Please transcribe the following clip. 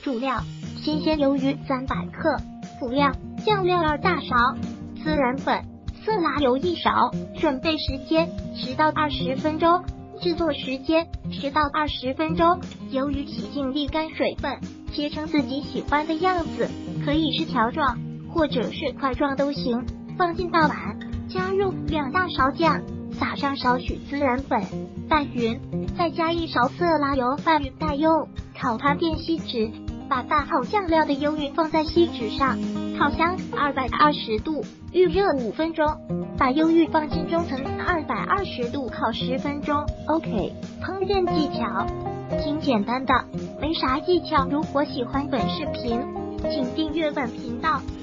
主料：新鲜鱿鱼300克，辅料：酱料2大勺，孜然粉、色拉油1勺。准备时间10到20分钟，制作时间10到20分钟。鱿鱼洗净沥干水分，切成自己喜欢的样子，可以是条状或者是块状都行。放进大碗，加入2大勺酱，撒上少许孜然粉，拌匀，再加1勺色拉油，拌匀带用烤盘变锡纸。把拌好酱料的鱿鱼放在锡纸上，烤箱220度，预热5分钟。把鱿鱼放进中层220度烤10分钟。OK， 烹饪技巧挺简单的，没啥技巧。如果喜欢本视频，请订阅本频道。